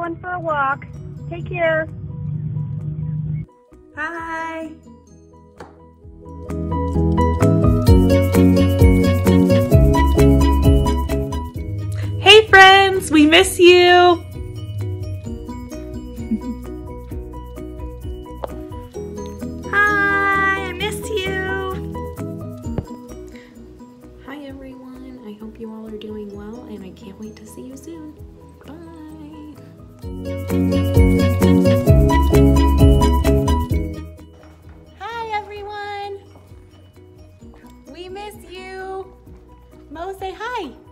going for a walk. Take care. Hi. Hey friends, we miss you. Hi, I miss you. Hi everyone, I hope you all are doing well and I can't wait to see you soon. Bye. Hi everyone. We miss you. Mo, say hi.